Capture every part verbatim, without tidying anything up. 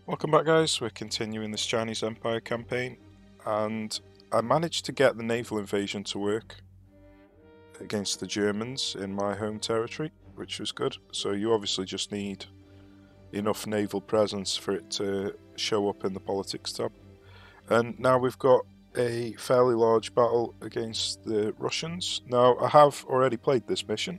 Welcome back, guys. We're continuing this Chinese Empire campaign, and I managed to get the naval invasion to work against the Germans in my home territory, which was good. So you obviously just need enough naval presence for it to show up in the politics tab. And now we've got a fairly large battle against the Russians. Now, I have already played this mission,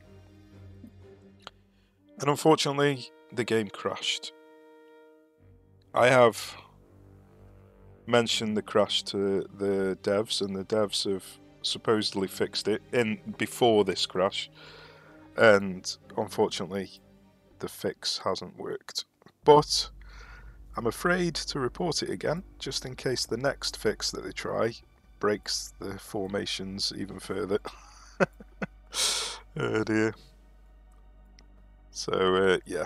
and unfortunately the game crashed. I have mentioned the crash to the devs, and the devs have supposedly fixed it in before this crash, and unfortunately the fix hasn't worked. But I'm afraid to report it again, just in case the next fix that they try breaks the formations even further. Oh dear. So uh, yeah,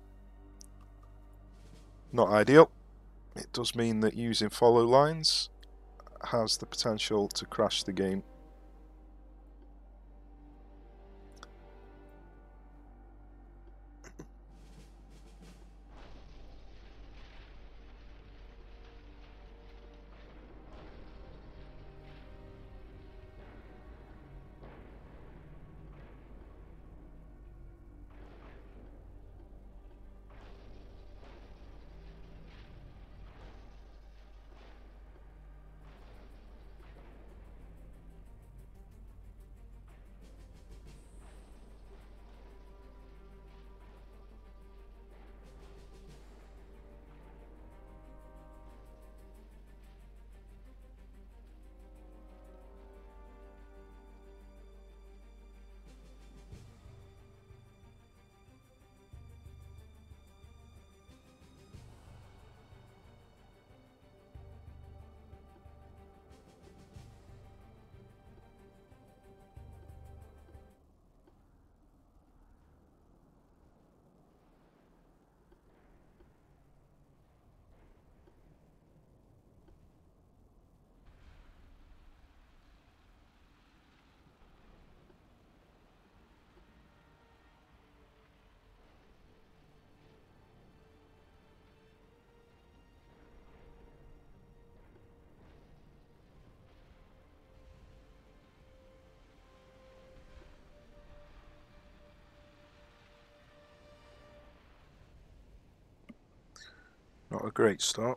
not ideal. It does mean that using follow lines has the potential to crash the game. Not a great start.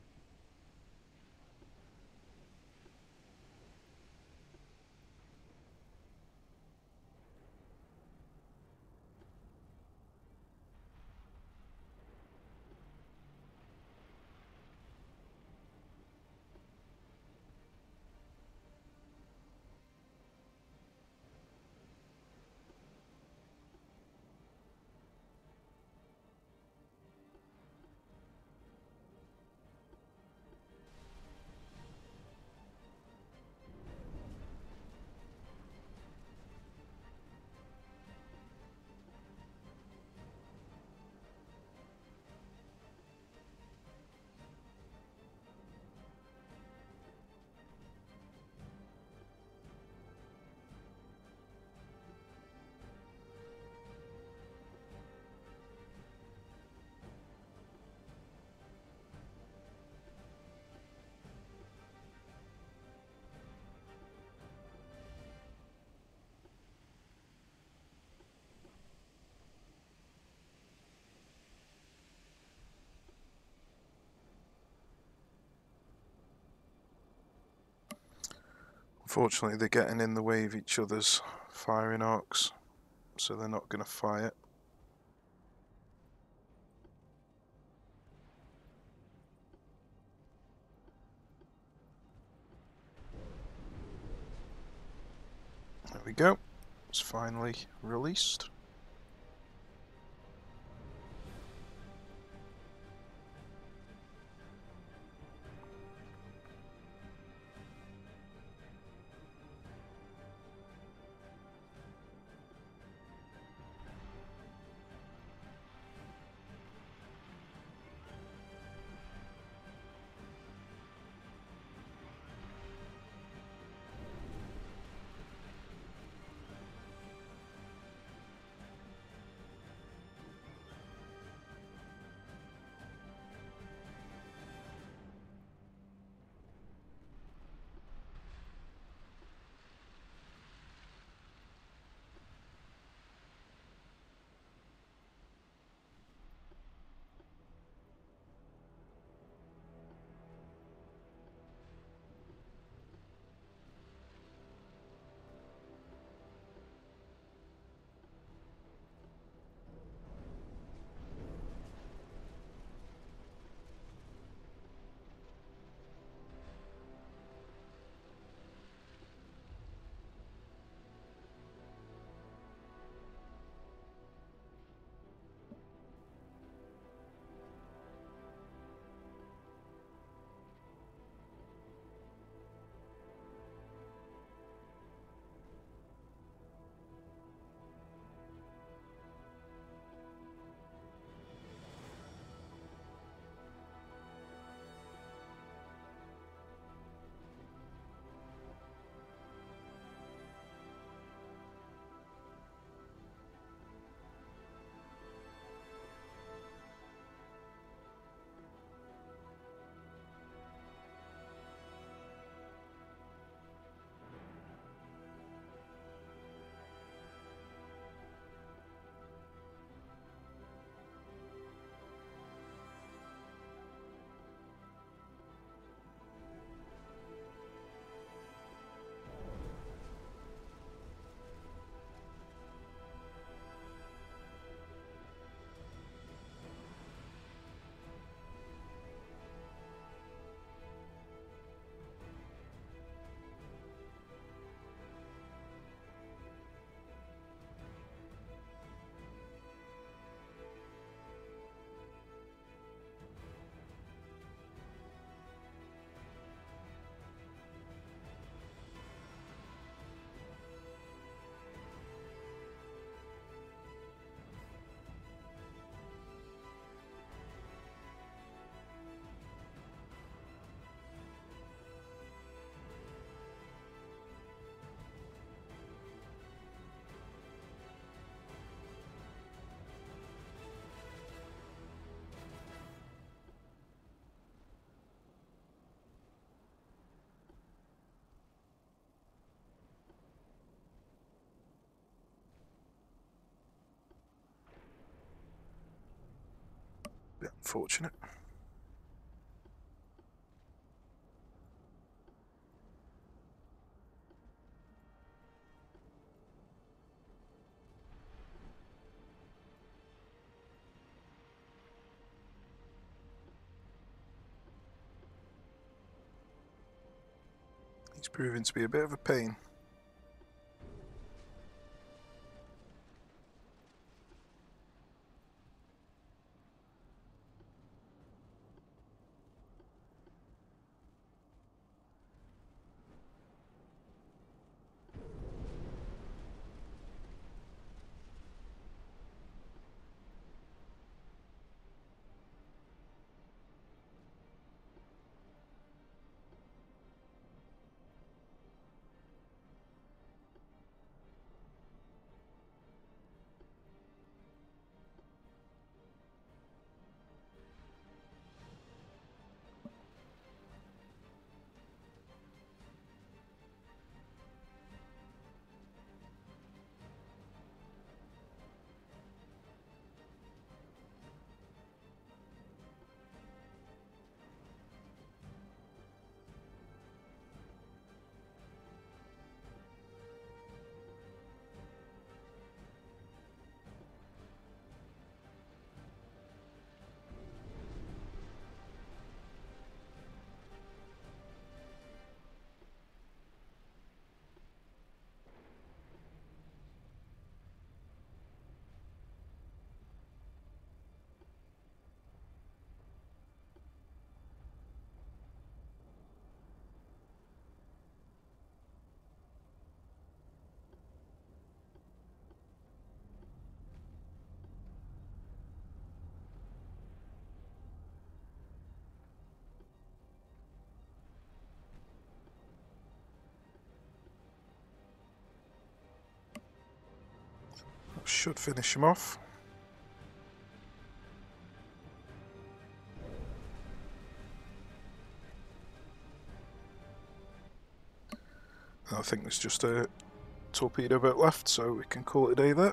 Unfortunately, they're getting in the way of each other's firing arcs, so they're not going to fire. There we go. It's finally released. unfortunate. He's proving to be a bit of a pain. That should finish him off. I think there's just a torpedo boat left, so we can call it a day there.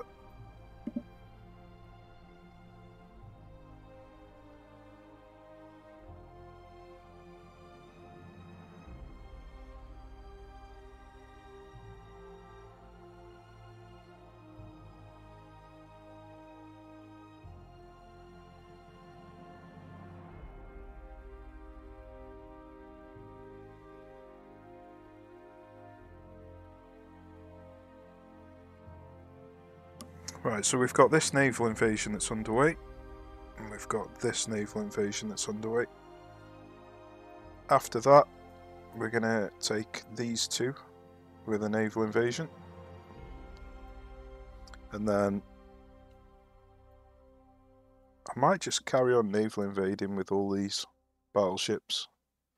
Right, so we've got this naval invasion that's underway, and we've got this naval invasion that's underway. After that, we're going to take these two with a naval invasion, and then I might just carry on naval invading with all these battleships.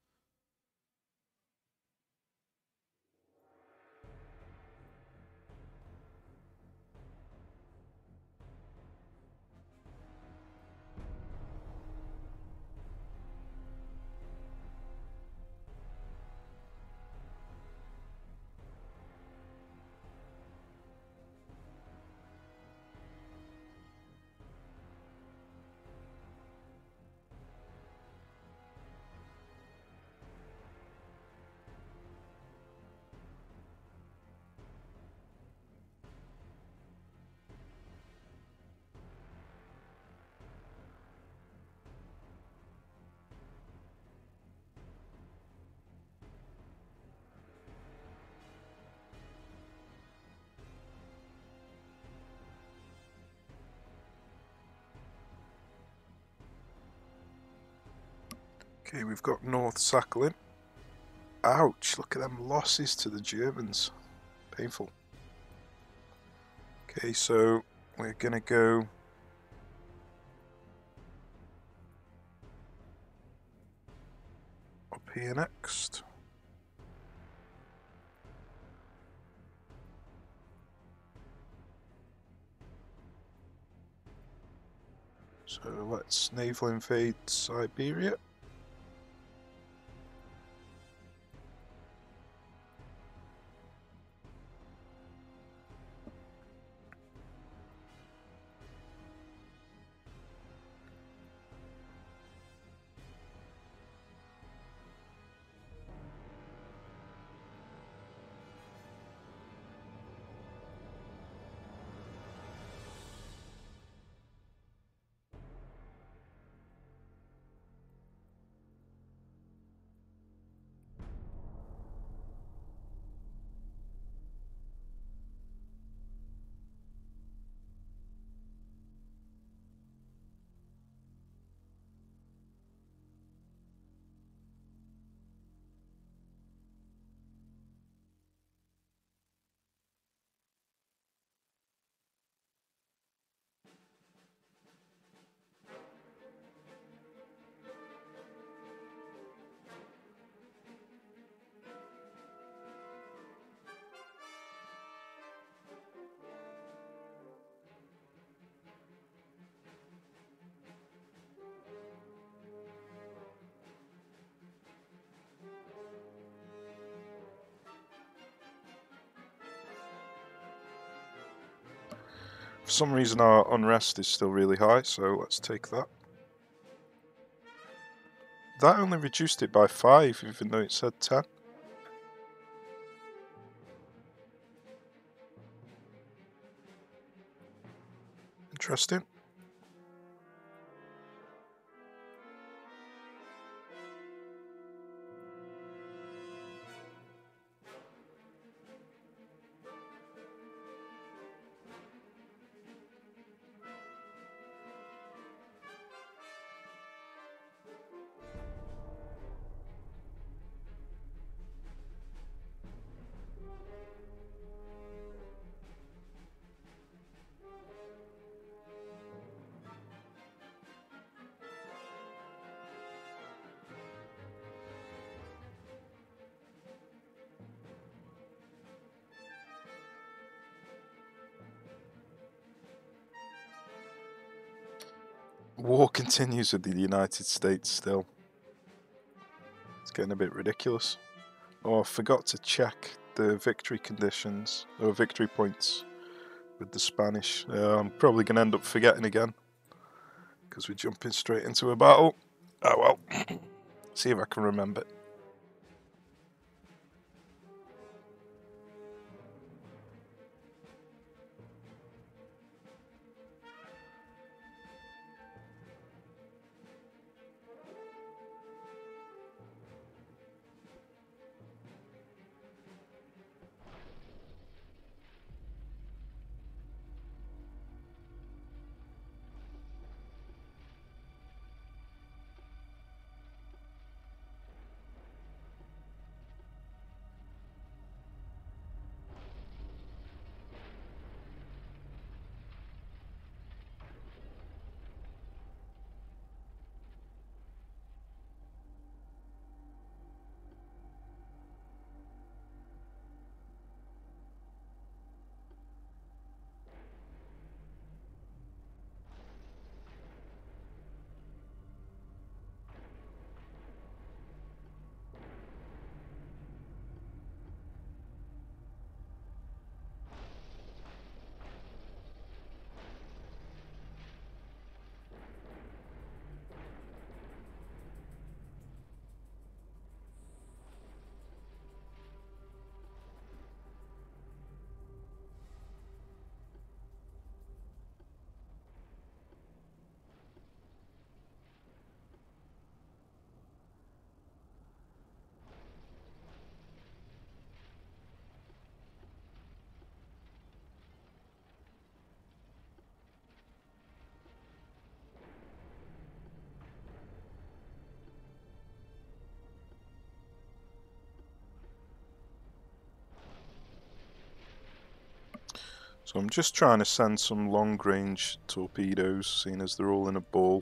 Okay, we've got North Sakhalin. Ouch, look at them losses to the Germans. Painful. Okay, so we're gonna go up here next. So let's naval invade Siberia. For some reason our unrest is still really high, so let's take that. That only reduced it by five, even though it said ten. Interesting. War continues with the United States still. It's getting a bit ridiculous. Oh, I forgot to check the victory conditions, or victory points with the Spanish. Uh, I'm probably going to end up forgetting again, because we're jumping straight into a battle. Oh well, see if I can remember. So I'm just trying to send some long-range torpedoes, seeing as they're all in a ball.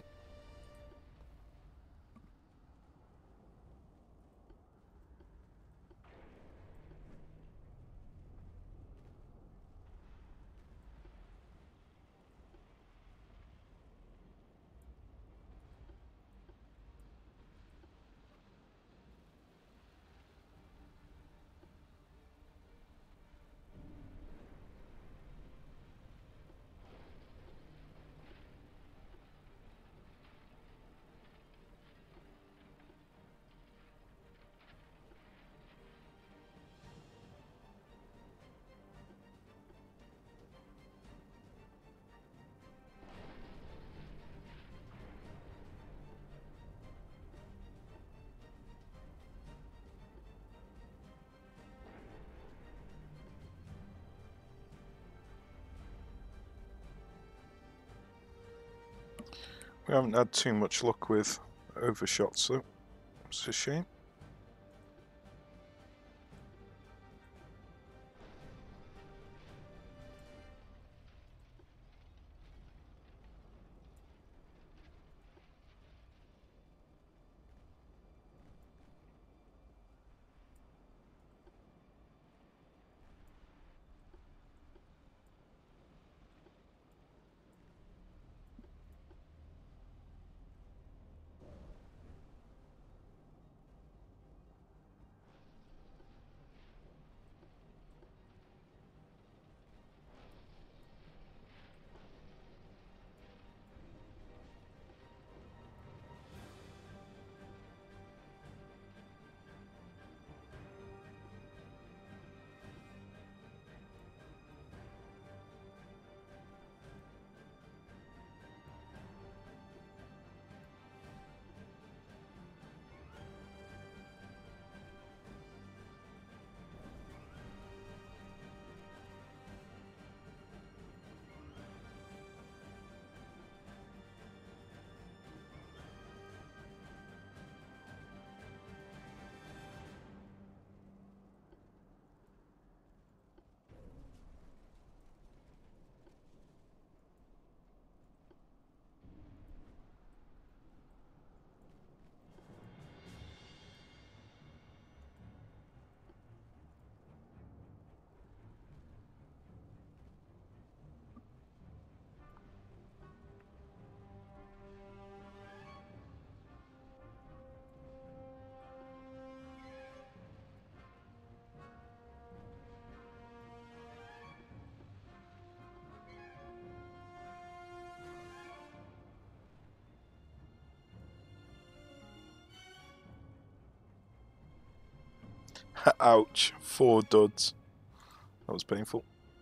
We haven't had too much luck with overshots though. It's a shame. Ouch. Four duds. That was painful.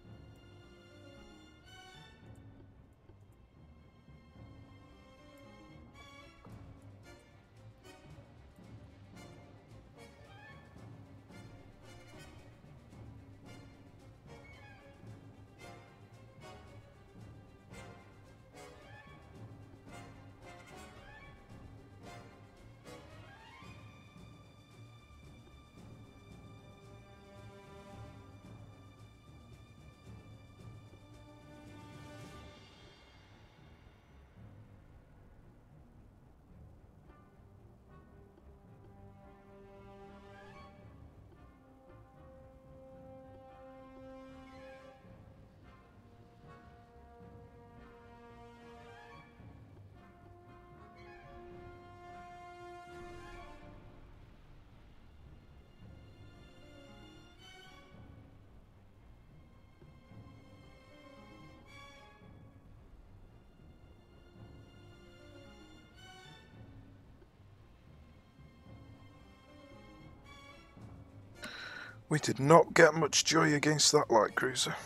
We did not get much joy against that light cruiser.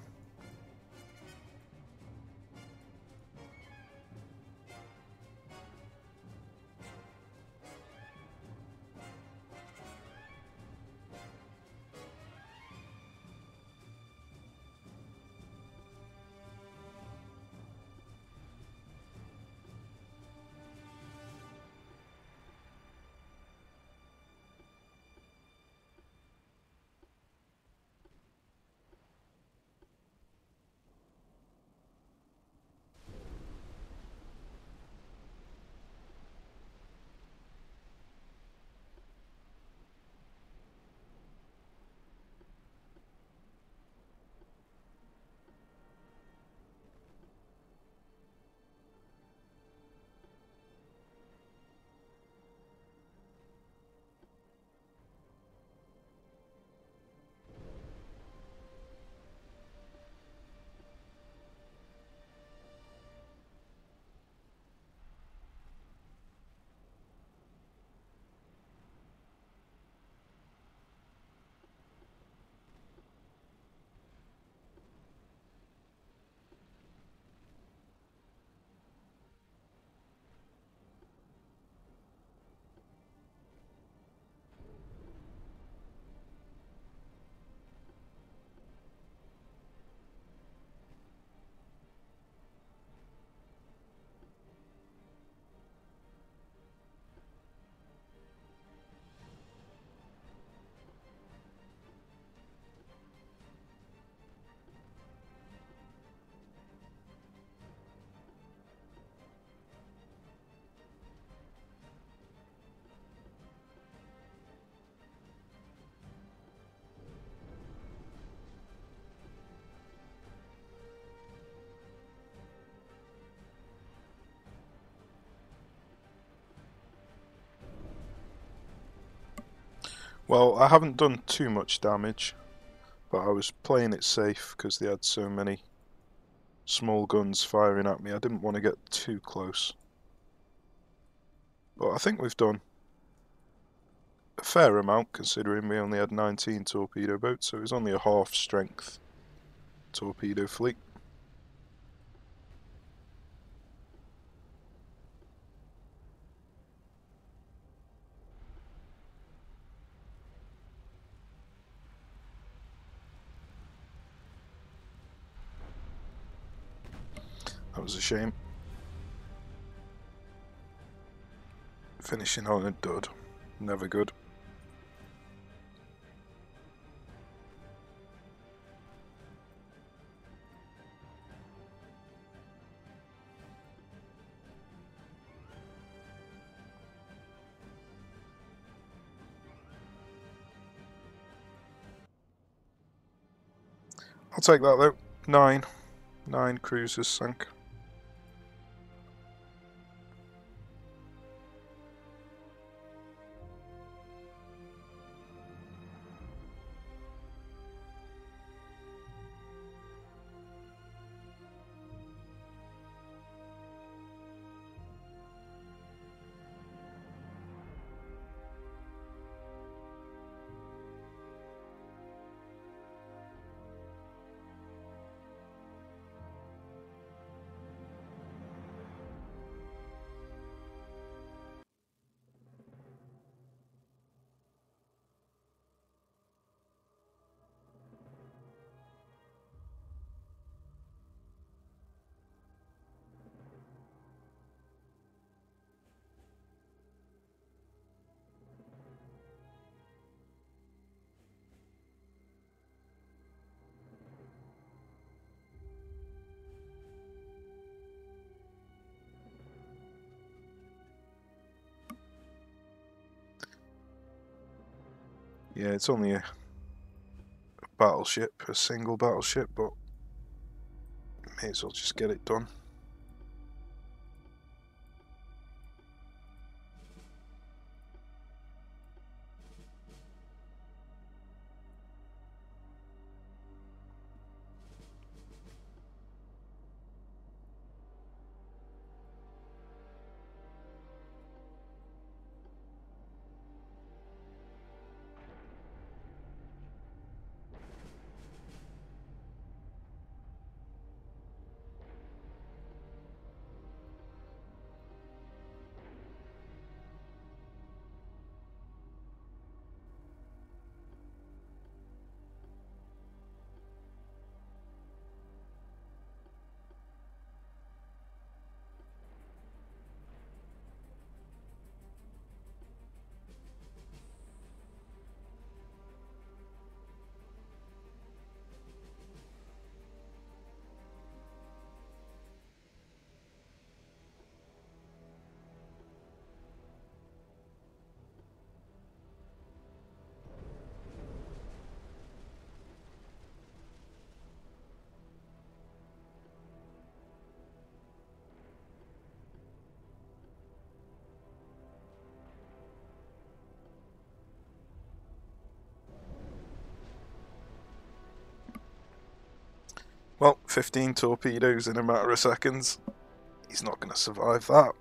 Well, I haven't done too much damage, but I was playing it safe because they had so many small guns firing at me. I didn't want to get too close. But I think we've done a fair amount considering we only had nineteen torpedo boats, so it was only a half strength torpedo fleet. That was a shame. Finishing on a dud. Never good. I'll take that though. Nine. Nine cruisers sank. Yeah, it's only a battleship, a single battleship, but may as well just get it done. Well, fifteen torpedoes in a matter of seconds. He's not going to survive that.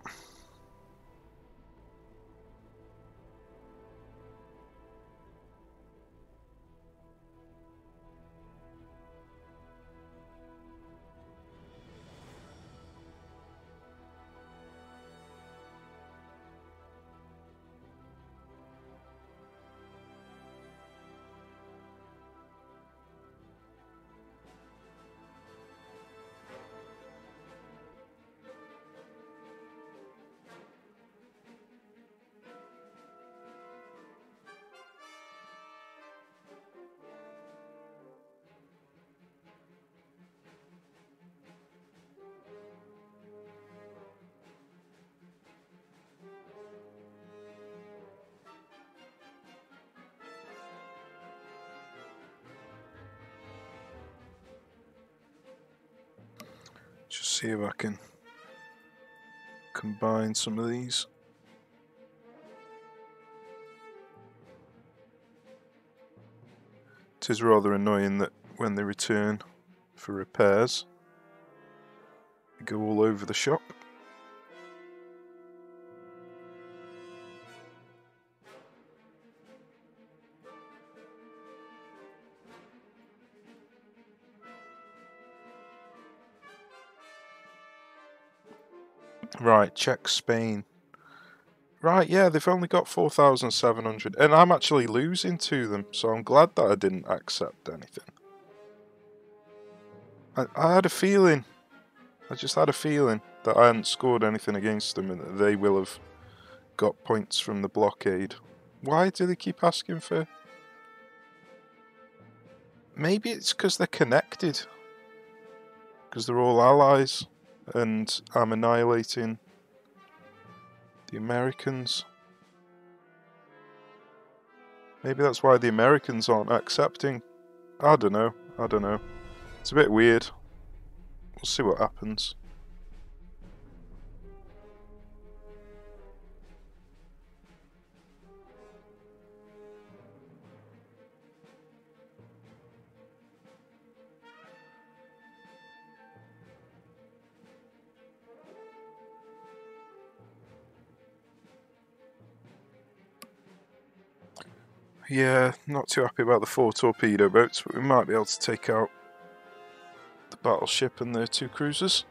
Just see if I can combine some of these. It is rather annoying that when they return for repairs, they go all over the shop. Right, check Spain. Right, yeah, they've only got four thousand seven hundred, and I'm actually losing to them, so I'm glad that I didn't accept anything. I, I had a feeling, I just had a feeling that I hadn't scored anything against them and that they will have got points from the blockade. Why do they keep asking for... Maybe it's because they're connected. Because they're all allies, and I'm annihilating the Americans. Maybe that's why the Americans aren't accepting. I don't know, I don't know. It's a bit weird. We'll see what happens. Yeah, not too happy about the four torpedo boats, but we might be able to take out the battleship and the two cruisers.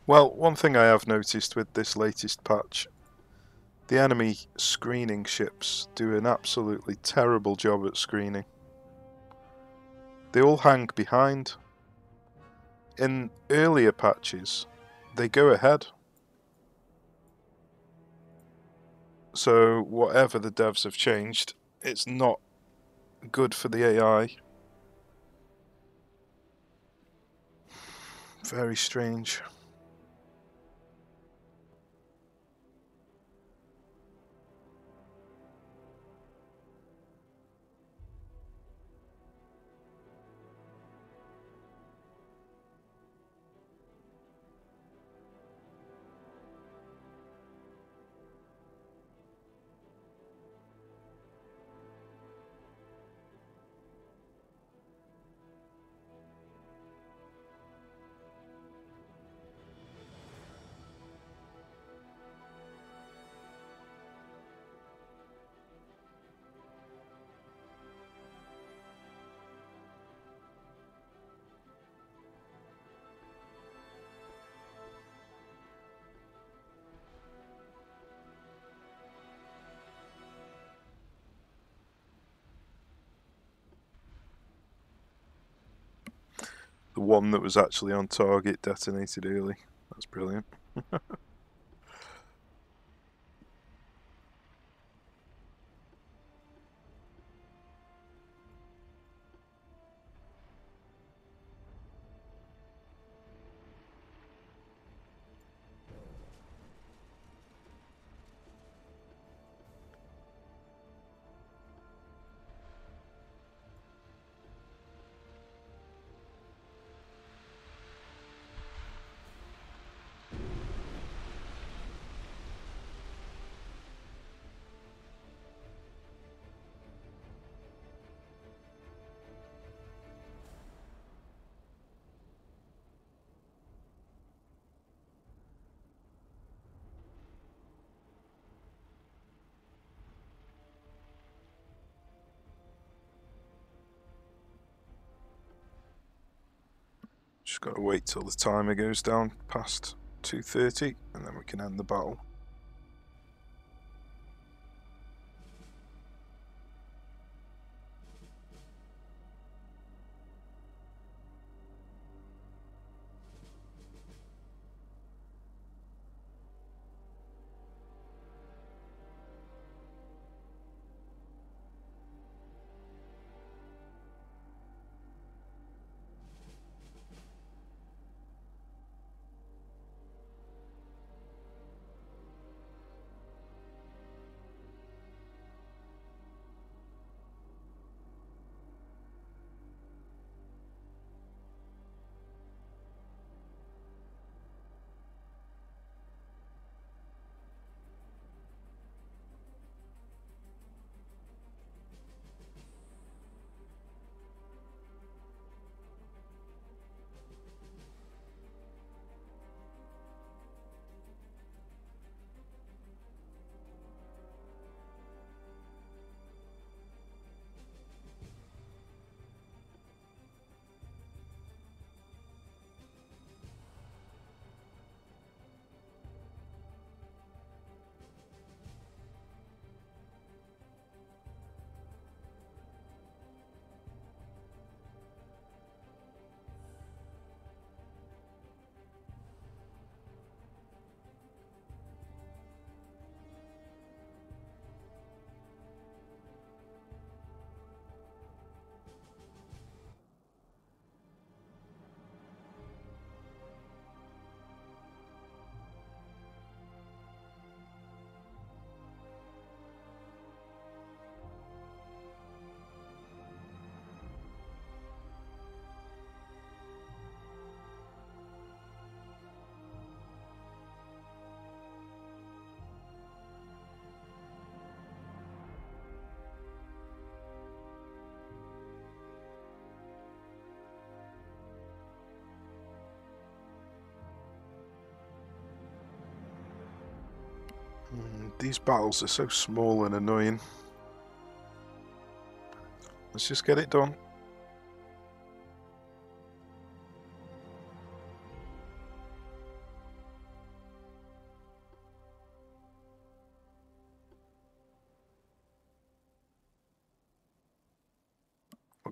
Well, one thing I have noticed with this latest patch, the enemy screening ships do an absolutely terrible job at screening. They all hang behind. In earlier patches, they go ahead. So whatever the devs have changed, it's not good for the A I. Very strange. The one that was actually on target detonated early. That's brilliant. Just gotta wait till the timer goes down past two thirty and then we can end the battle. Mm, these battles are so small and annoying. Let's just get it done.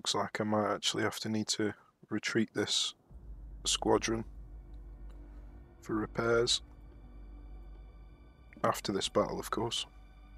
looks like I might actually have to need to retreat this squadron for repairs. After this battle, of course.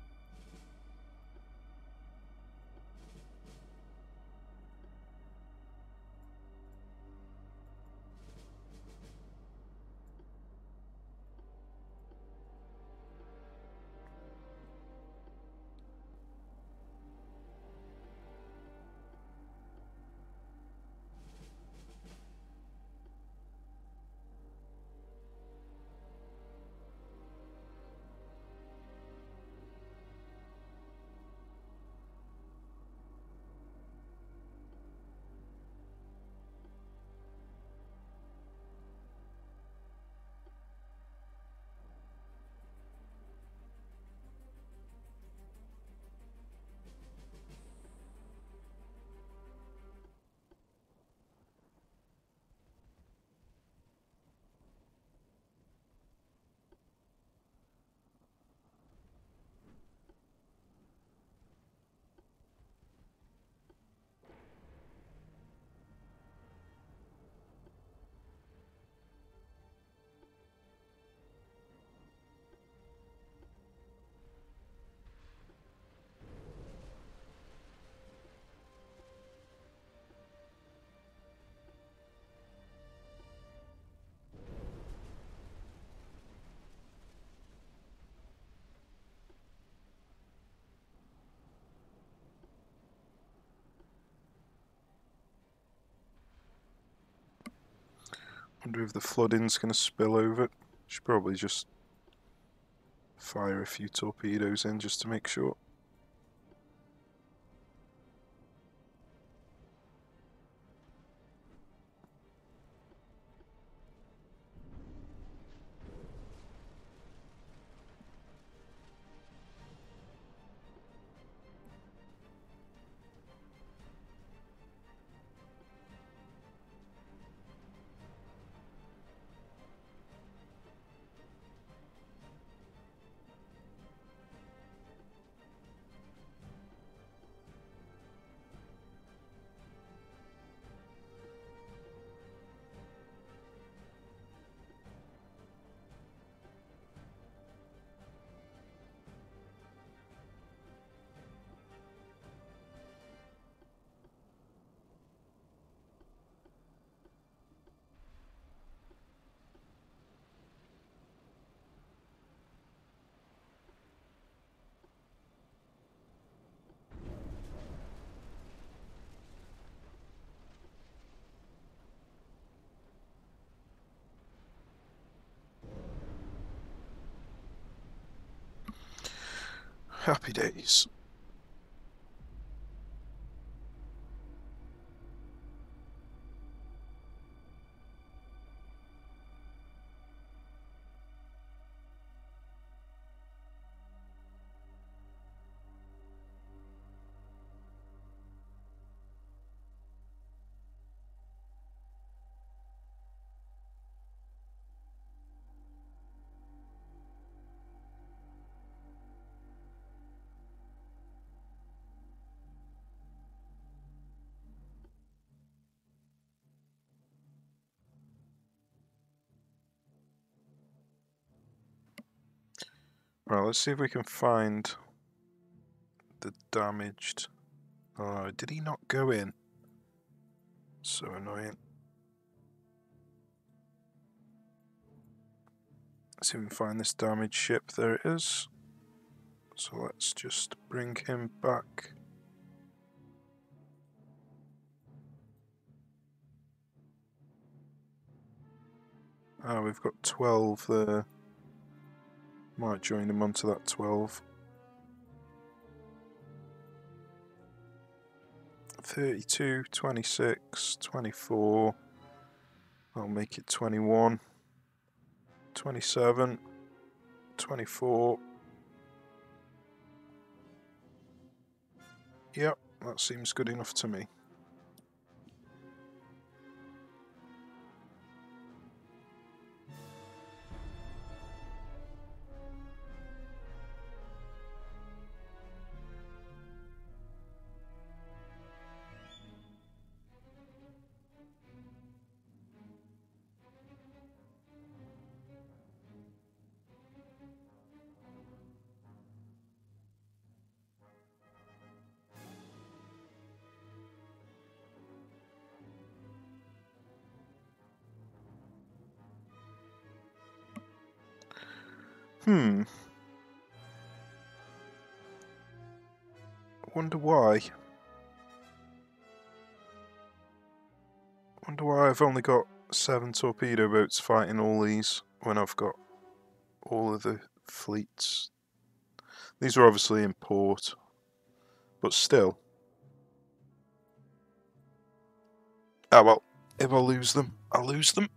Wonder if the flooding's going to spill over. Should probably just fire a few torpedoes in just to make sure. Happy days. Right, let's see if we can find the damaged. Oh, did he not go in? So annoying. Let's see if we can find this damaged ship. There it is. So let's just bring him back. Ah, we've got twelve there. Might join him onto that twelve. thirty-two, twenty-six, twenty-four. I'll make it twenty-one. twenty-seven. twenty-four. Yep, that seems good enough to me. Hmm. Wonder why. Wonder why I've only got seven torpedo boats fighting all these when I've got all of the fleets. These are obviously in port, but still. Ah well, if I lose them, I lose them.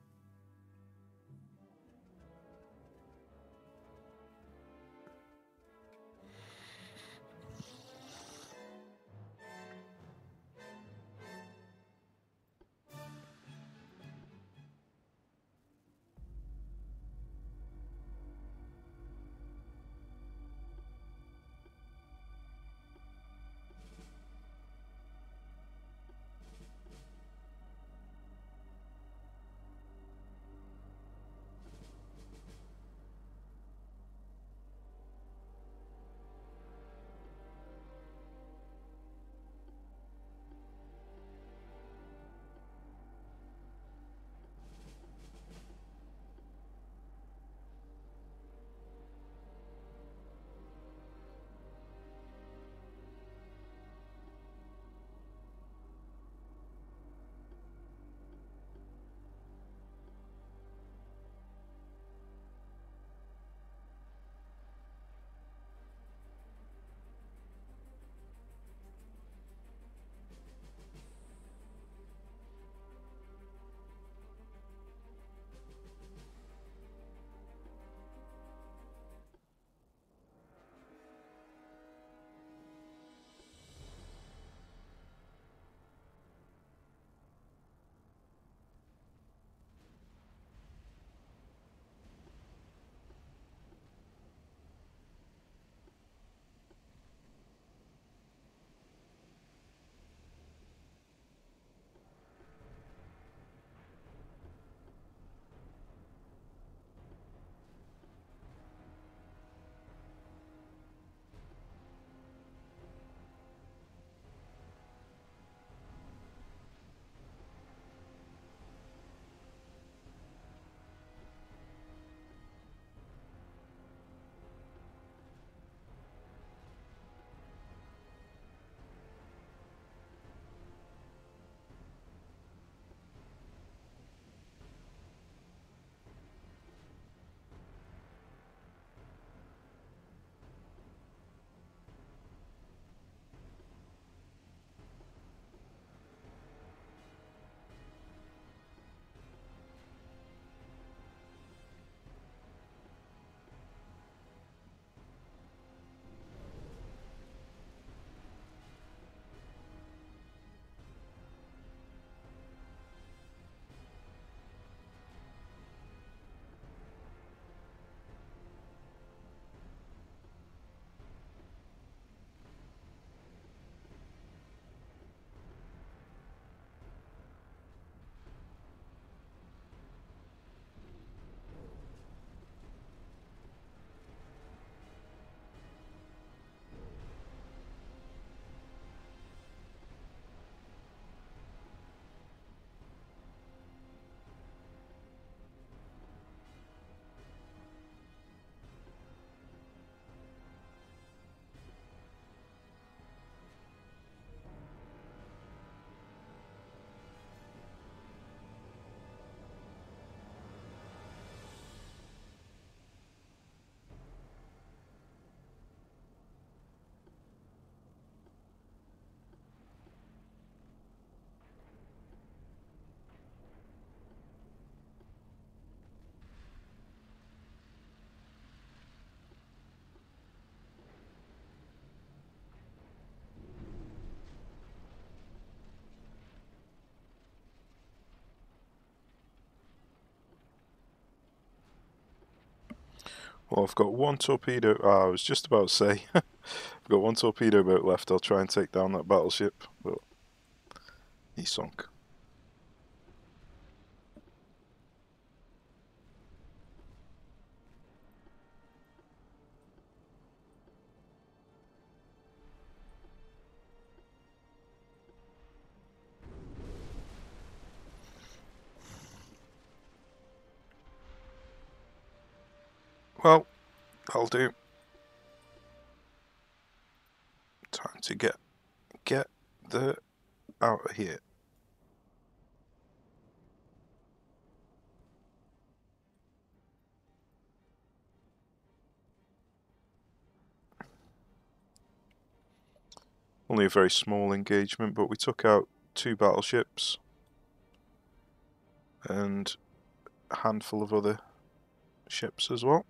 Well, I've got one torpedo. Oh, I was just about to say, I've got one torpedo boat left. I'll try and take down that battleship, but he sunk. Well, That'll do. Time to get get the out of here. Only a very small engagement, but we took out two battleships and a handful of other ships as well.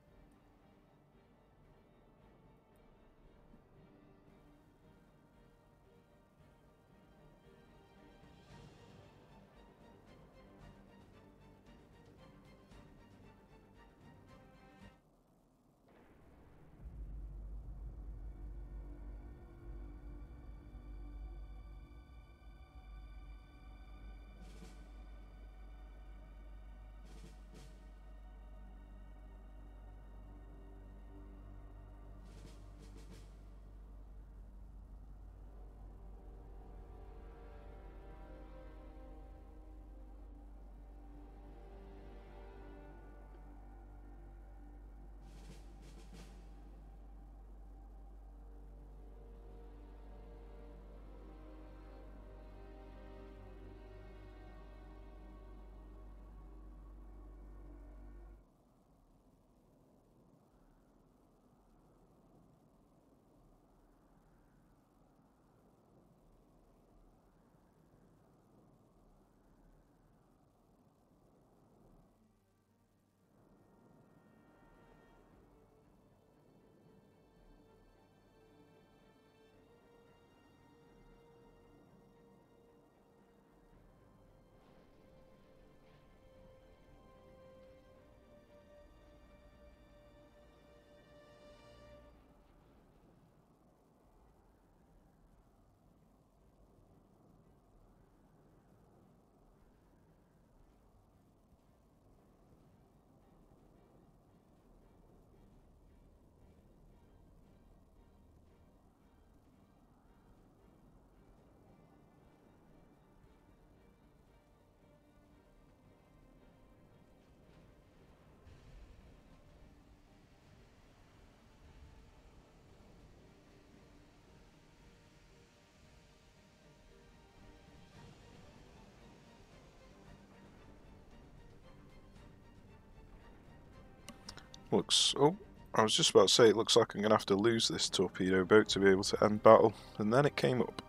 Looks, oh, I was just about to say, it looks like I'm going to have to lose this torpedo boat to be able to end battle, and then it came up.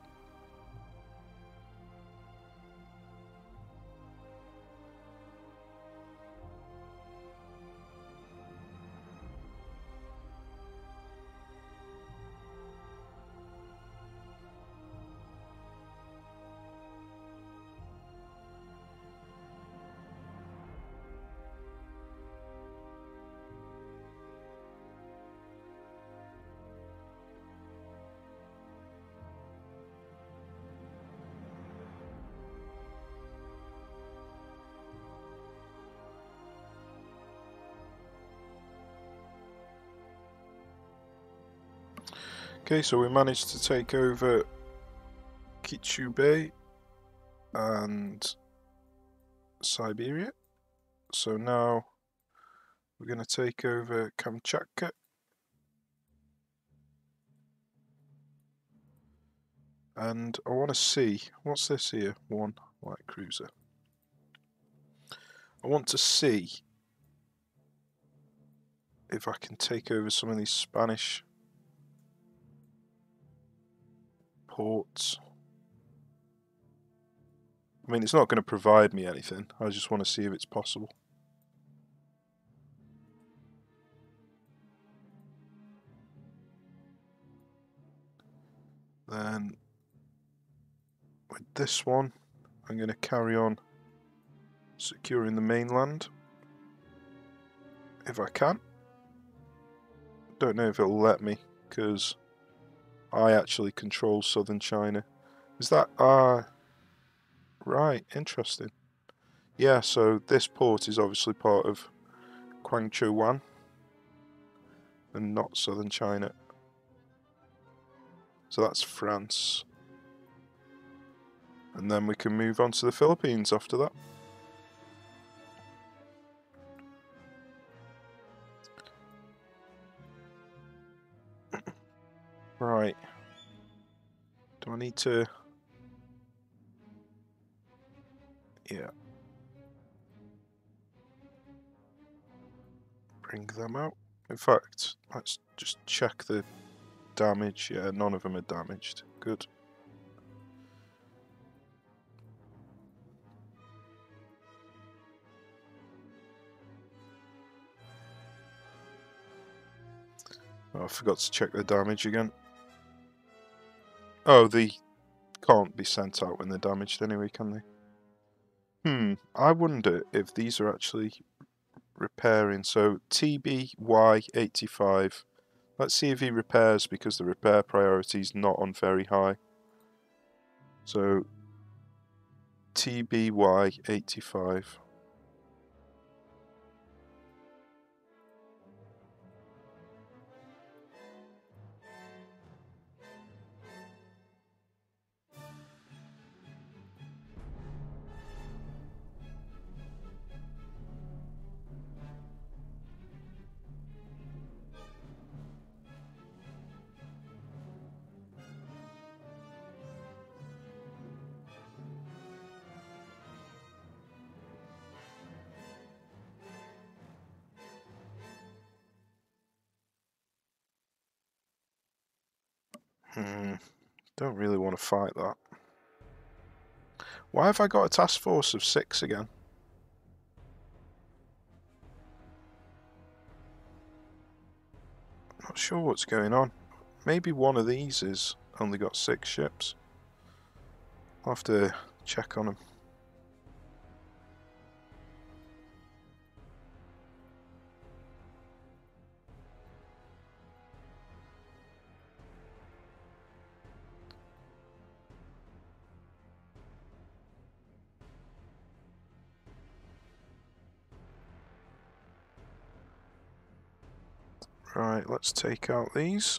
Okay, so we managed to take over Kichu Bay and Siberia. So now we're going to take over Kamchatka. And I want to see, what's this here? One light cruiser. I want to see if I can take over some of these Spanish ports. I mean, it's not going to provide me anything. I just want to see if it's possible. Then with this one, I'm going to carry on securing the mainland if I can. Don't know if it'll let me because I actually control southern China. Is that ah uh, right, interesting. Yeah, so this port is obviously part of Guangzhou Wan and not southern China. So that's France. And then we can move on to the Philippines after that. need to... Yeah. Bring them out. In fact, let's just check the damage. Yeah, none of them are damaged. Good. Oh, I forgot to check the damage again. Oh, they can't be sent out when they're damaged anyway, can they? Hmm, I wonder if these are actually repairing. So T B Y eighty-five. Let's see if he repairs, because the repair priority is not on very high. So T B Y eighty-five. Hmm, don't really want to fight that. Why have I got a task force of six again? Not sure what's going on. Maybe one of these is only got six ships. I'll have to check on them. Right, let's take out these.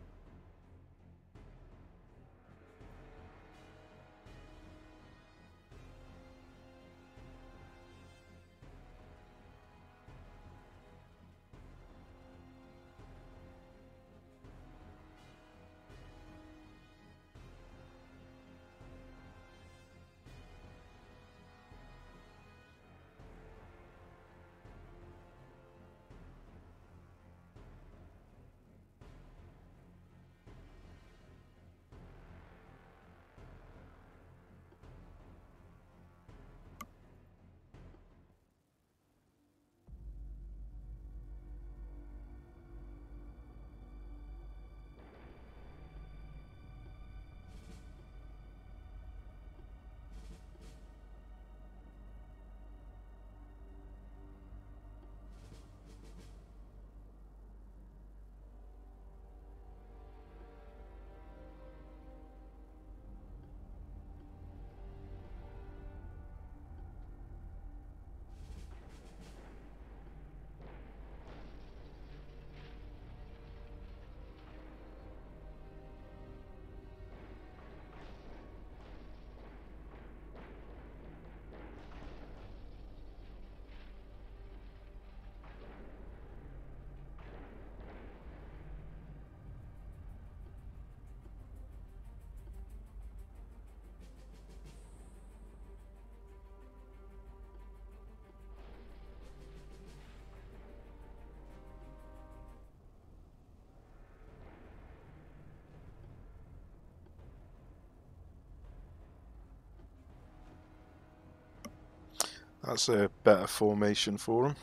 That's a better formation for them.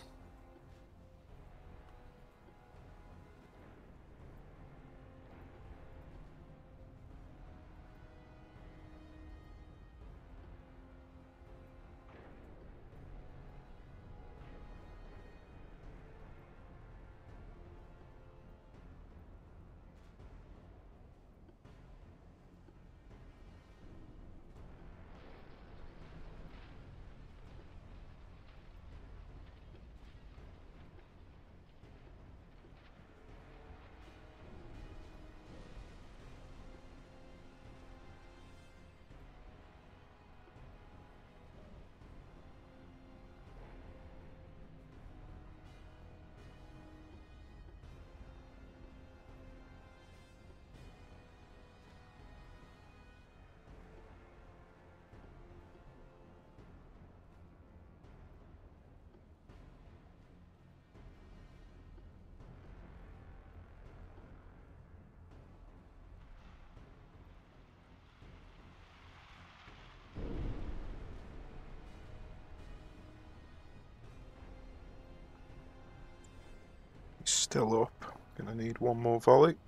Still up. Gonna need one more volley.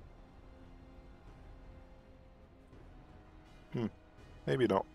Hmm. Maybe not.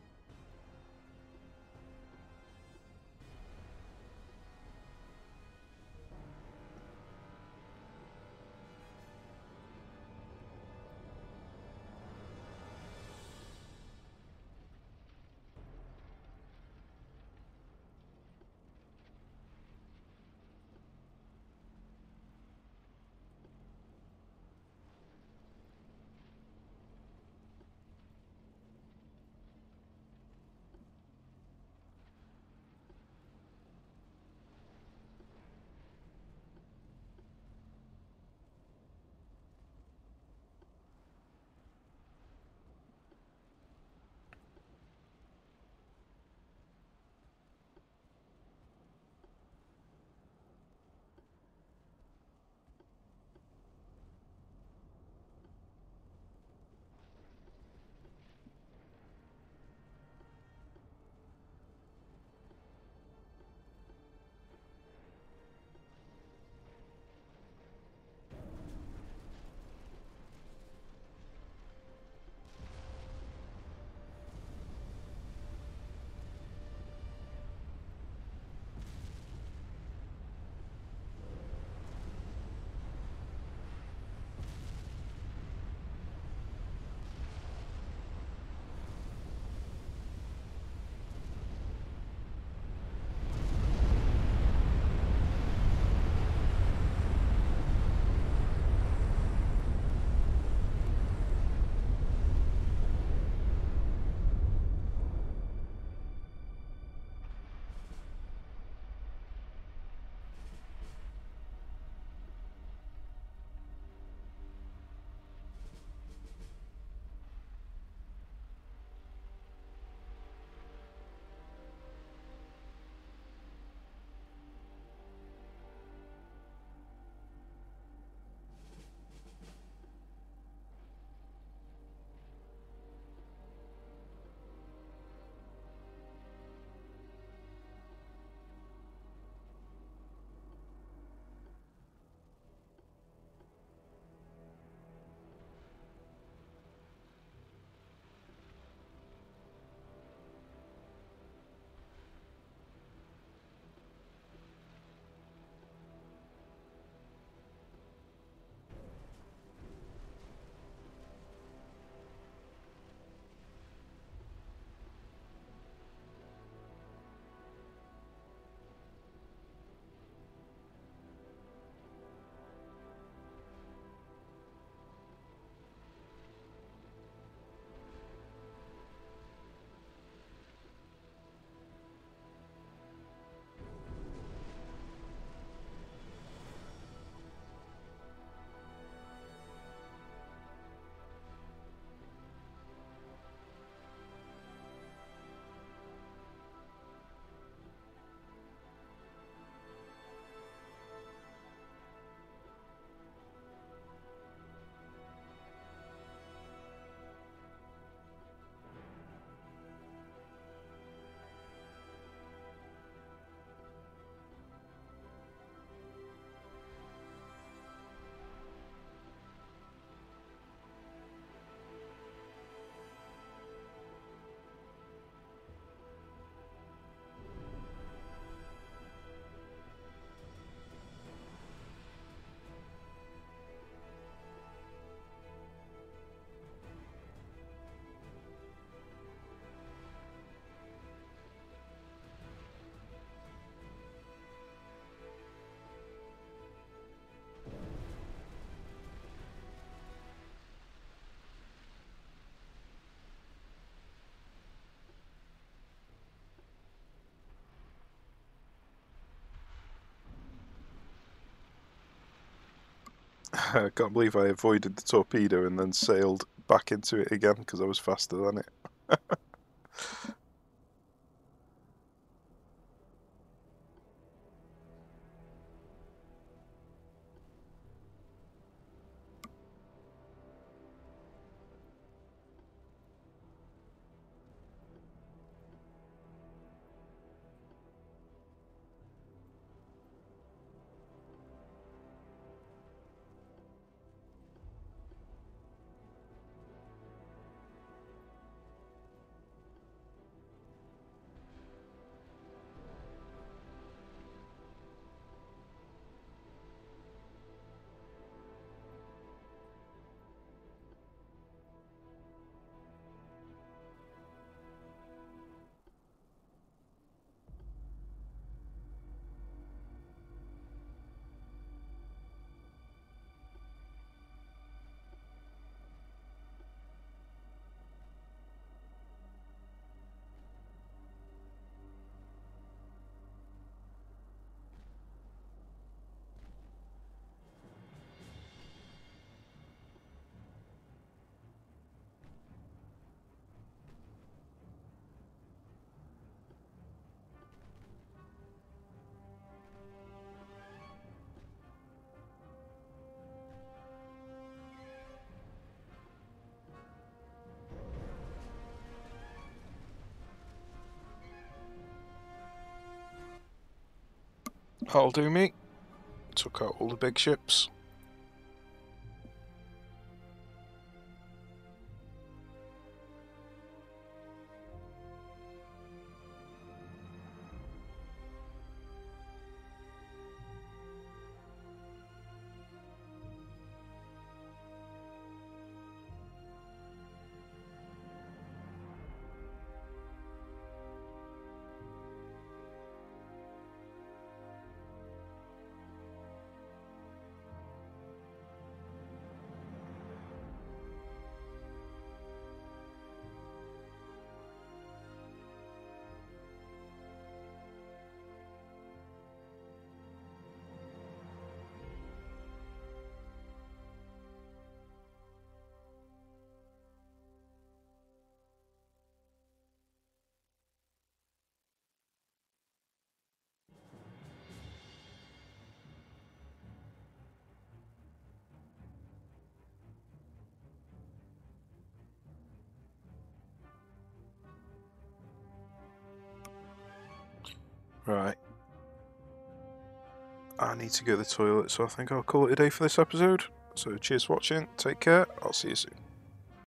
I can't believe I avoided the torpedo and then sailed back into it again because I was faster than it. That'll do me. Took out all the big ships. Right. I need to go to the toilet, so I think I'll call it a day for this episode. So cheers for watching, take care, I'll see you soon.